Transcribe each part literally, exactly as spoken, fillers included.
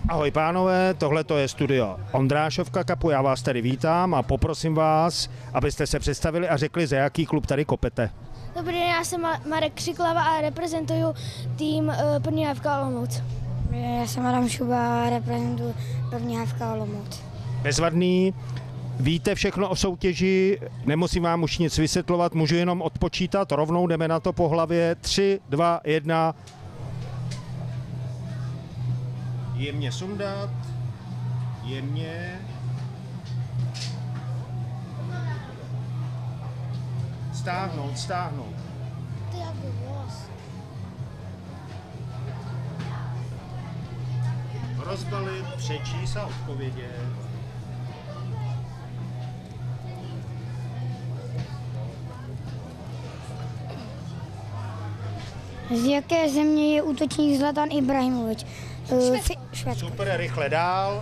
Ahoj pánové, tohle je studio Ondrášovka Cupu, já vás tady vítám a poprosím vás, abyste se představili a řekli, za jaký klub tady kopete. Dobrý den, já jsem Marek Křiklava a reprezentuju tým uh, první H F K Olomouc. Já jsem Adam Šuba a reprezentuju první H F K Olomouc. Bezvadný, víte všechno o soutěži, nemusím vám už nic vysvětlovat, můžu jenom odpočítat, rovnou jdeme na to po hlavě, tři, dva, jedna. Jemně sundat, jemně. Stáhnout, stáhnout. Ty jak by voz. Rozbalit, přečíst a odpovědět. Z jaké země je útočník Zlatan Ibrahimovič? Švédsko. Švédsko. Super, rychle dál.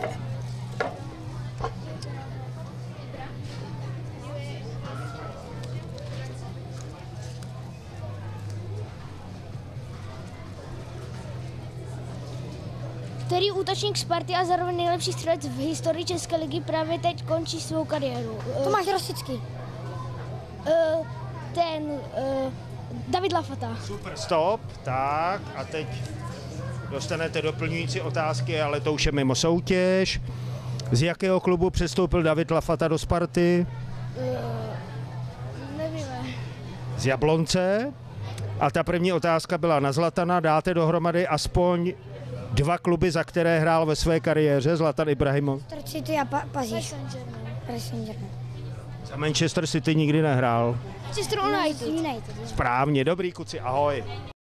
Který útočník Sparty a zároveň nejlepší střelec v historii České ligy právě teď končí svou kariéru? Uh, Tomáš Rosický. uh, ten uh, David Lafata. Super, stop. Tak a teď dostanete doplňující otázky, ale to už je mimo soutěž. Z jakého klubu přestoupil David Lafata do Sparty? Uh, nevíme. Z Jablonce. A ta první otázka byla na Zlatana. Dáte dohromady aspoň dva kluby, za které hrál ve své kariéře Zlatan Ibrahimovič? Manchester City a pa- Paříž. Saint-Germain. Paris Saint-Germain. Za Manchester City nikdy nehrál. Manchester United. United. Správně, dobrý kuci, ahoj.